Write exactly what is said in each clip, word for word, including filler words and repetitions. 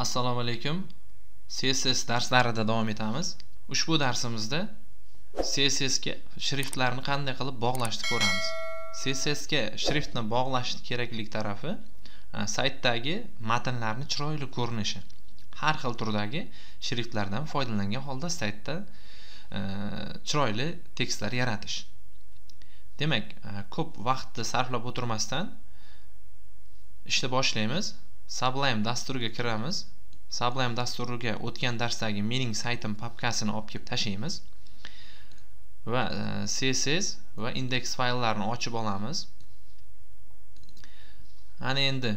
Assalomu alaykum. C S S darslarida davom etamiz. Ushbu darsimizda C S S ga shriftlarni qanday qilib bog'lashni ko'ramiz. C S S ga shriftni bog'lash keraklik tarafi saytdagi matnlarning chiroyli ko'rinishi. Har xil turdagi shriftlardan foydalangan holda saytda chiroyli tekstlar yaratish. Demak, ko'p vaqtni sarflab o'tirmasdan ishni boshlaymiz. Sublime dasturiga kiramiz. Sublime dasturiga o'tgan darsdagi mening saytim papkasini olib kelib tashlaymiz va C S S va index fayllarni ochib olamiz. Ana endi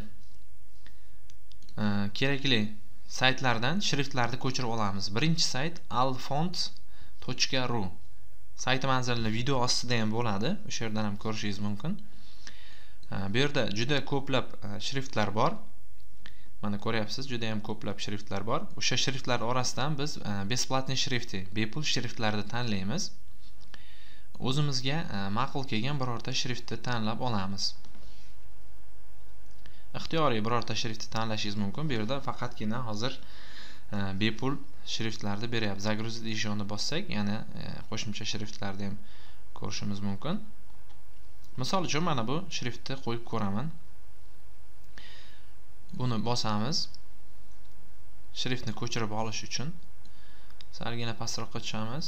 kerakli saytlardan shriftlarni ko'chirib olamiz. Birinchi sayt alfont точка ру. Sayt manzilli video ostida ham bo'ladi. O'sha yerdan ham ko'rishingiz mumkin. Bu yerda juda ko'plab shriftlar bor. Mana ko'ryapsiz, juda ham ko'plab shriftlar bor. O'sha shriftlar orasidan biz besplatniy shrifti, bepul shriftlarni tanlaymiz. O'zimizga ma'qul kelgan birorta shriftni tanlab olamiz. Ixtiyoriy birorta shriftni tanlashingiz mumkin. Bu yerda faqatgina hozir bepul shriftlarni beryapti. Загрузить deyishni bossak, yana qo'shimcha shriftlarni ham ko'rishimiz mumkin. Misol uchun mana bu shriftni qo'yib ko'raman. Buni bosamiz. Shriftni ko'chirib olish uchun salgina pastroqqa tushamiz.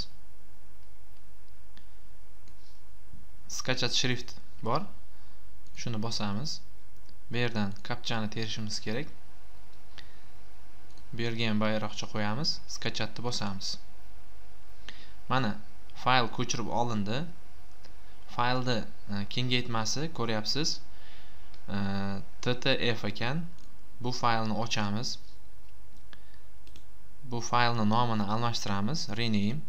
Skachat shrift bor. Shuni bosamiz. Bu yerdan kapchani terishimiz kerak. Bu yerga ham bayroqcha qo'yamiz. Skachatni bosamiz. Mana fayl ko'chirib olindi. Faylni kengaytmasi ko'ryapsiz. T T F ekan. Bu faylni ochamiz. Bu faylni nomini almashtiramiz. Rename.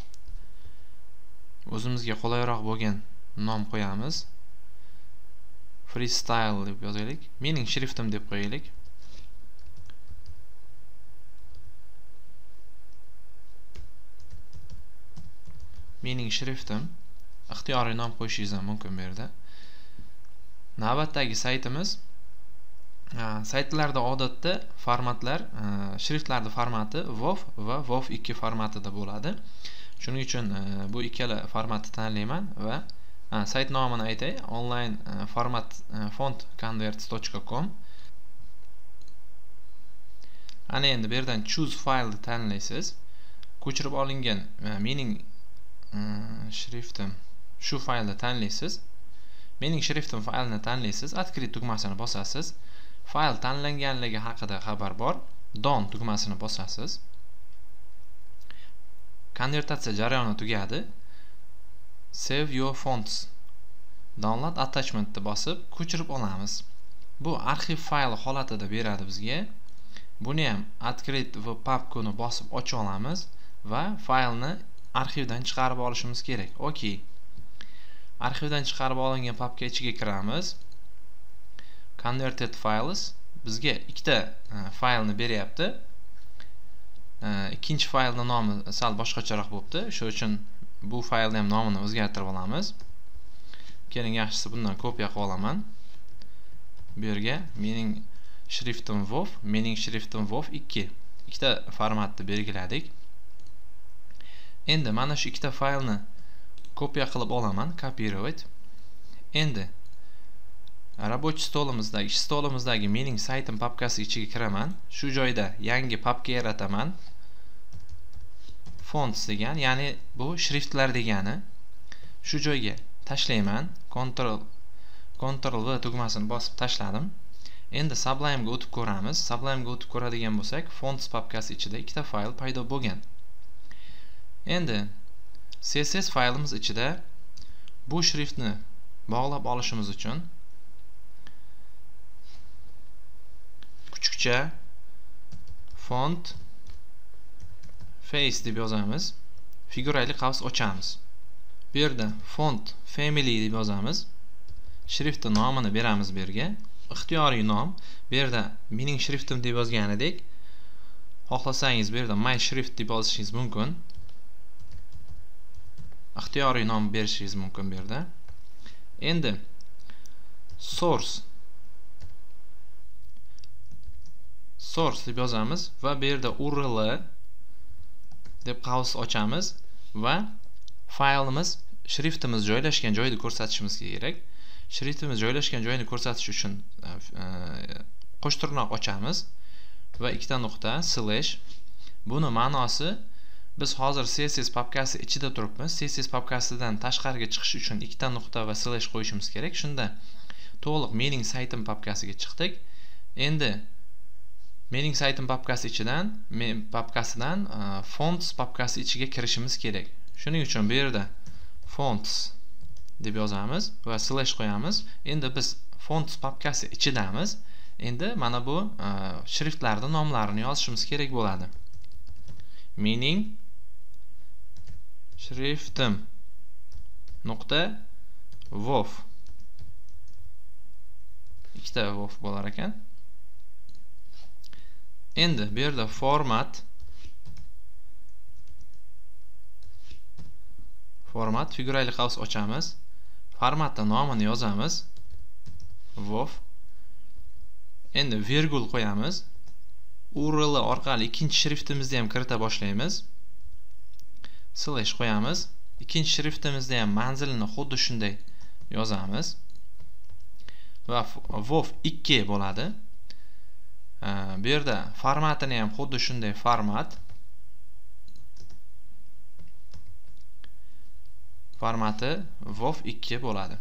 O'zimizga qulayroq bo'lgan nom qo'yamiz. Freestyle deb yozaylik. Mening shriftim deb qo'yaylik. Mening shriftim. Ixtiyoriy nom qo'yishingiz ham mumkin bu yerda. Navbatdagi saytimiz. Saytlarda odatda formatlar, shriftlarning formati WOV va WOV ikki formatida bo'ladi. Shuning uchun bu ikkala formatni tanlayman va sayt nomini aytay. Online format font converts точка com. Ana endi bu yerdan choose file ni tanlaysiz. Ko'chirib olingan mening shriftim shu faylni tanlaysiz. Mening shriftim faylni tanlaysiz. Открыть tugmasini bosasiz. Fayl tanlanganligi haqida xabar bor. Done tugmasini bosasiz. Konvertatsiya jarayoni tugadi. Save your fonts. Download attachment ni bosib ko'chirib olamiz. Bu arxiv fayl holatida beradi bizga. Buni ham открыть va papkani bosib ocha olamiz va faylni arxivdan chiqarib olishimiz kerak. Okey. Arxivdan chiqarib olingan papka ichiga kiramiz. Converted files bizga ikkita faylni beryapti. Ikkinchi faylning nomi sal boshqacharoq bo'libdi. Shuning uchun bu faylning ham nomini o'zgartirib olamiz. Keling, yaxshisi bundan kopiya qilib olaman. Bu yerga mening shriftim WOV, mening shriftim WOV ikki. Ikkita formatni belgiladik. Endi mana shu ikkita faylni kopiya qilib olaman, kopировать. Endi Рабочий stolimizdagi, ish stolimizdagi mening saytim papkasi ichiga kiraman. Shu joyda yangi papka yarataman. Fonts degan, ya'ni bu shriftlar degani. Shu joyga tashlayman. Ctrl Ctrl V tugmasini bosib tashladim. Endi Sublime ga o'tib ko'ramiz. Sublime ga o'tib ko'radigan bo'lsak, fonts papkasi ichida ikkita fayl paydo bo'lgan. Endi C S S faylimiz ichida bu shriftni bog'lab olishimiz uchun kuchukcha font face deb yozamiz. Figurali qavs ochamiz. Bu yerda font family deb yozamiz. Shriftning nomini beramiz bu yerga. Ixtiyoriy nom. Bu yerda mening shriftim deb yozganidek, xohlasangiz bu yerda my shrift deb yozishingiz mumkin. Ixtiyoriy nom berishingiz mumkin bu yerda. Endi source source deb yozamiz va bu yerda U R L deb qavs ochamiz va faylimiz shriftimiz joylashgan joyni ko'rsatishimiz kerak. Shriftimiz joylashgan joyni ko'rsatish uchun qo'sh tirnoq ochamiz va ikkita nuqta slash. Buni ma'nosi biz hozir C S S papkasi ichida turibmiz. C S S papkasidan tashqariga chiqish uchun ikkita nuqta va slash qo'yishimiz kerak. Shunda to'liq mening saytim papkasiga chiqdik. Endi mening saytim papkasi ichidan, men papkasidan uh, fonts papkasi ichiga kirishimiz kerak. Shuning uchun bu yerda fonts deb yozamiz va slash qo'yamiz. Endi biz fonts papkasi ichidamiz. Endi mana bu uh, shriftlarning nomlarini yozishimiz kerak bo'ladi. Mening shriftim nuqta wow. Ikkita wow bo'lar ekan. Endi bu yerda format format figurali qavs ochamiz. Formatda nomini yozamiz. Wow. Endi virgul qo'yamiz. U R L orqali ikkinchi shriftimizni ham kirita boshlaymiz. Slash qo'yamiz. Ikkinchi shriftimizda ham manzilini xuddi shunday yozamiz. Va wow ikki bo'ladi. Bu yerda formatini ham xuddi shunday format. Formati wow ikki bo'ladi.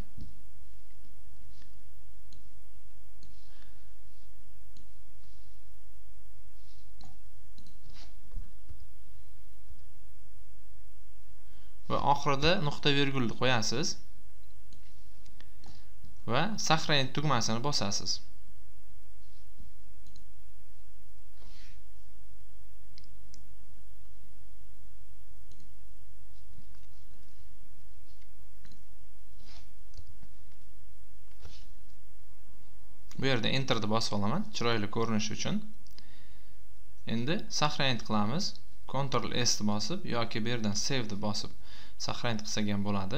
Va oxirida nuqta virgul qo'yasiz va сохранить tugmasini bosasiz. Bu yerda enter deb bosib olaman, chiroyli ko'rinishi uchun. Endi сохранить qilamiz. Ctrl S deb bosib yoki bu yerdan save deb bosib сохранить qilsak ham bo'ladi.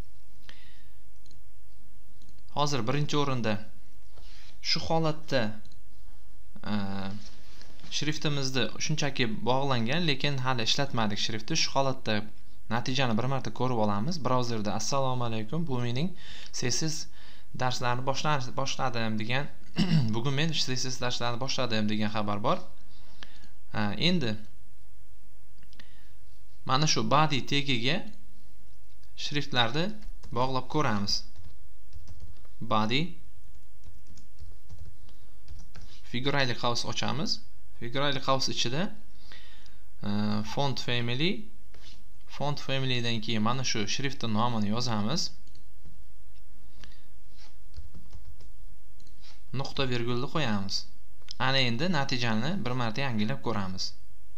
Hozir birinchi o'rinda shu holatda shriftimizni shunchaki bog'langan, lekin hali ishlatmadik shriftni. Shu holatda natijani bir marta ko'rib olamiz. Brauzerda assalomu alaykum, bu mening C S S darslarni boshladim degan bugun men C S S darslarini boshladim degan xabar bor. Endi mana shu body tagiga shriftlarni bog'lab ko'ramiz. Body figurali qavs ochamiz. Figurali qavs ichida uh, font family font family dan keyin mana shu shriftning nomini yozamiz. Nuqta virgulni qo'yamiz. Ana endi natijani bir marta yangilab ko'ramiz.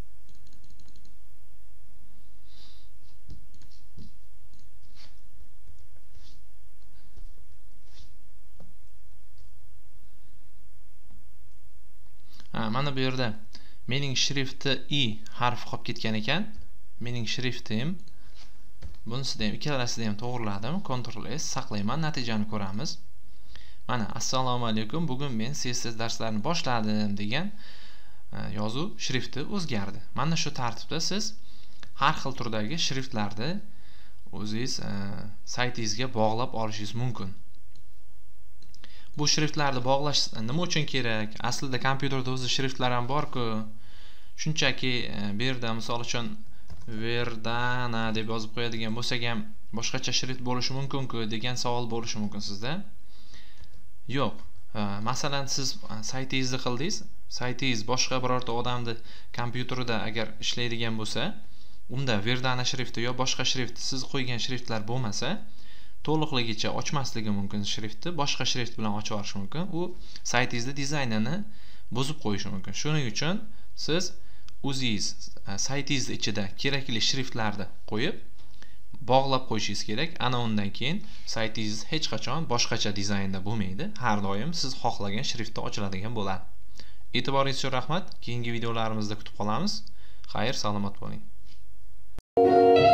Ha, mana bu yerda mening shrifti I harfi qolib ketgan ekan. Mening shriftim bunisida ham ikkalasida ham to'g'riladim. Ctrl S saqlayman, natijani ko'ramiz. Mana assalomu alaykum, bugun men C S S darslarini boshladim degan yozuv shrifti o'zgardi. Mana shu tartibda siz har xil turdagi shriftlarni o'zingiz saytingizga bog'lab olishingiz mumkin. Bu shriftlarni bog'lash nima uchun kerak? Aslida kompyuterda o'zi shriftlar ham bor-ku. Shunchaki bu yerda misol uchun Verdana deb yozib qo'yadigan bo'lsak ham boshqacha shrift bo'lishi mumkin-ku degan savol bo'lishi mumkin sizda. Yo'q. Masalan, siz saytingizni qildingiz, saytingiz boshqa birorta odamni kompyuterida agar ishlaydigan bo'lsa, unda Verdana shrifti yo boshqa shrift, siz qo'ygan shriftlar bo'lmasa, to'liqligicha ochmasligi mumkin shriftni, boshqa shrift bilan ochib olish mumkin. U saytingizni dizaynini buzib qo'yishi mumkin. Shuning uchun siz o'zingiz saytingiz ichida kerakli shriftlarni qo'yib bog'lab qo'yishingiz kerak. Ana undan keyin saytingiz hech qachon boshqacha dizaynda bo'lmaydi. Har doim siz xohlagan shriftda ochiladigan bo'ladi. E'tiboringiz uchun rahmat. Keyingi videolarimizda kutib qolamiz. Xayr, salomat bo'ling.